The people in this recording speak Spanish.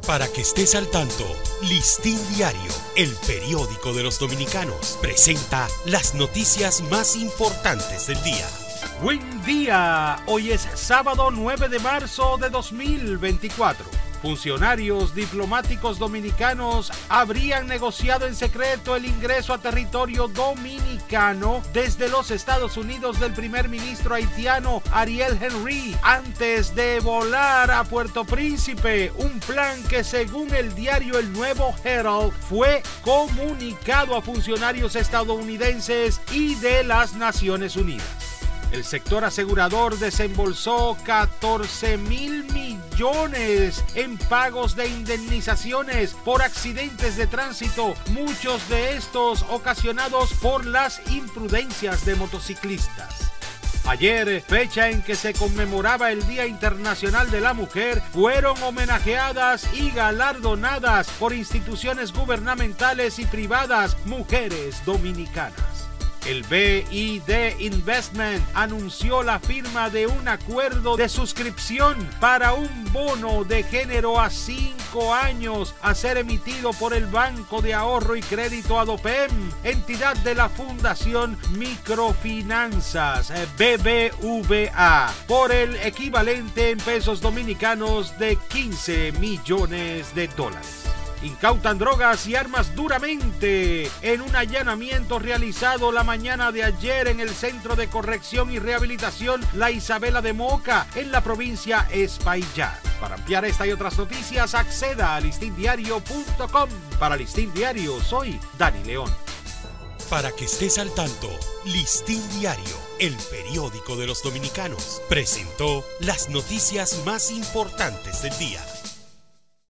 Para que estés al tanto, Listín Diario, el periódico de los dominicanos, presenta las noticias más importantes del día. Buen día, hoy es sábado 9 de marzo de 2024. Funcionarios diplomáticos dominicanos habrían negociado en secreto el ingreso a territorio dominicano desde los Estados Unidos del primer ministro haitiano Ariel Henry antes de volar a Puerto Príncipe, un plan que según el diario El Nuevo Herald fue comunicado a funcionarios estadounidenses y de las Naciones Unidas. El sector asegurador desembolsó 14,000 millones en pagos de indemnizaciones por accidentes de tránsito, muchos de estos ocasionados por las imprudencias de motociclistas. Ayer, fecha en que se conmemoraba el Día Internacional de la Mujer, fueron homenajeadas y galardonadas por instituciones gubernamentales y privadas mujeres dominicanas. El BID Investment anunció la firma de un acuerdo de suscripción para un bono de género a 5 años a ser emitido por el Banco de Ahorro y Crédito Adopem, entidad de la Fundación Microfinanzas, BBVA, por el equivalente en pesos dominicanos de 15 millones de dólares. Incautan drogas y armas duramente en un allanamiento realizado la mañana de ayer en el Centro de Corrección y Rehabilitación La Isabela de Moca, en la provincia Espaillat. Para ampliar esta y otras noticias, acceda a listindiario.com. Para Listín Diario, soy Dani León. Para que estés al tanto, Listín Diario, el periódico de los dominicanos, presentó las noticias más importantes del día.